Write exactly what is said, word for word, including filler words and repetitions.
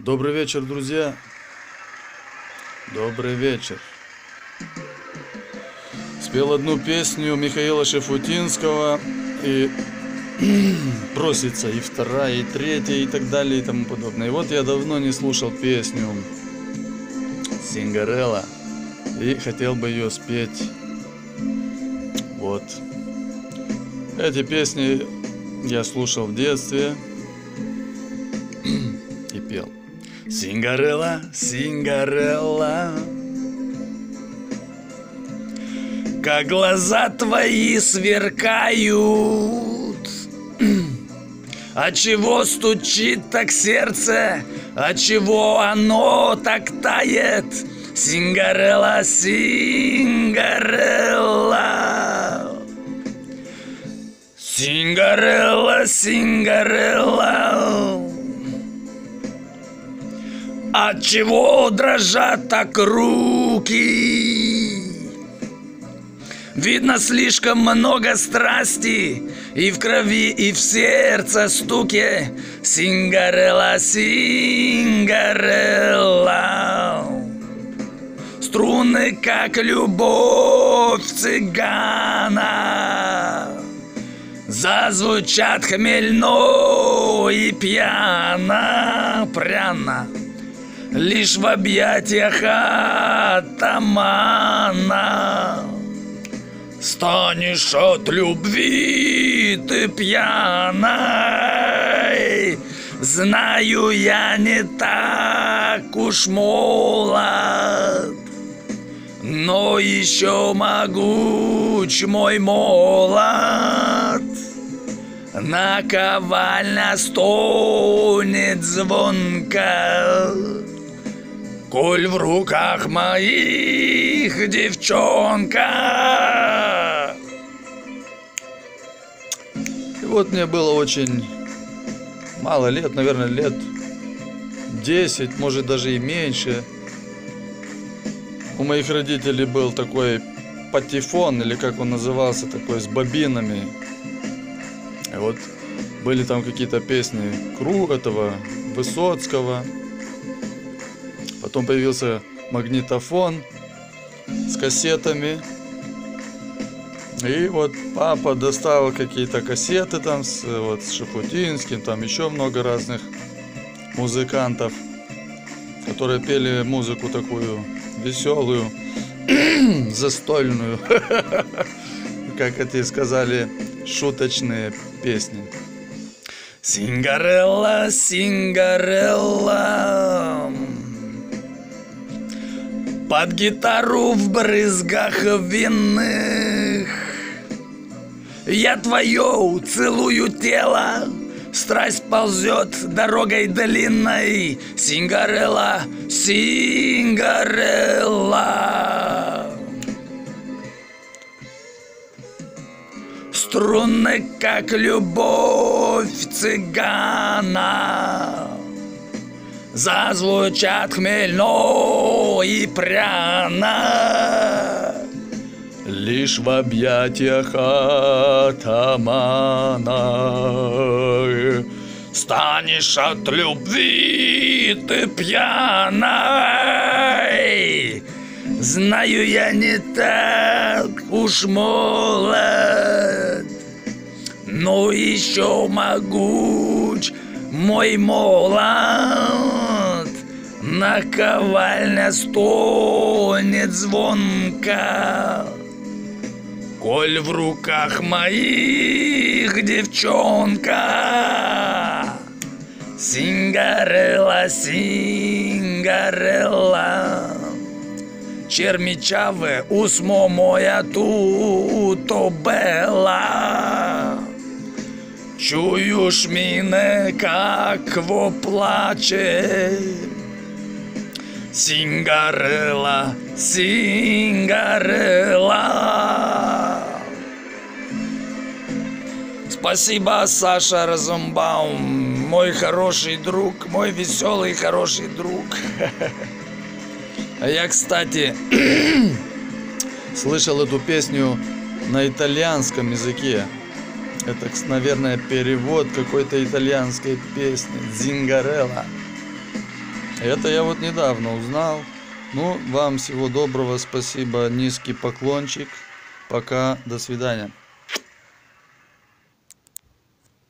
Добрый вечер, друзья. Добрый вечер. Спел одну песню Михаила Шафутинского, и просится и вторая, и третья, и так далее, и тому подобное. И вот я давно не слушал песню Сингарелла и хотел бы ее спеть. Вот. Эти песни я слушал в детстве и пел. Сингарелла, Сингарелла, как глаза твои сверкают. Отчего стучит так сердце, отчего оно так тает? Сингарелла, Сингарелла, Сингарелла, Сингарелла, отчего дрожат так руки? Видно, слишком много страсти и в крови, и в сердце стуке. Сингарелла, Сингарелла, струны, как любовь цыгана, зазвучат хмельно и пьяно, пряно, лишь в объятиях атамана. Станешь от любви ты пьяной, знаю, я не так уж молод, но еще могуч мой молот. Наковальня стонет звонко, коль в руках моих девчонка. И вот мне было очень мало лет, наверное, лет десять, может даже и меньше. У моих родителей был такой патефон, или как он назывался, такой с бобинами. И вот были там какие-то песни Кру этого Высоцкого. Потом появился магнитофон с кассетами. И вот папа достал какие-то кассеты там с, вот, с Шафутинским, там еще много разных музыкантов, которые пели музыку такую веселую, застольную, как эти сказали, шуточные песни. Сингарелла, Сингарелла, под гитару в брызгах винных я твое целую тело, страсть ползет дорогой длинной. Сингарелла, Сингарелла, струны, как любовь цыгана, зазвучат хмельно и пряно, лишь в объятиях атамана. Станешь от любви ты пьяной, знаю, я не так уж молод, но еще могуч мой молот. Наковальня стонет звонко, коль в руках моих девчонка. Сингарелла, Сингарелла, чермичаве усмо моя туто бела. Чуєш мене, как во плаче. Сингарелла, Сингарелла. Спасибо, Саша Розенбаум, мой хороший друг, мой веселый хороший друг. А я, кстати, слышал эту песню на итальянском языке. Это, наверное, перевод какой-то итальянской песни. Сингарелла. Это я вот недавно узнал. Ну, вам всего доброго, спасибо, низкий поклончик. Пока, до свидания.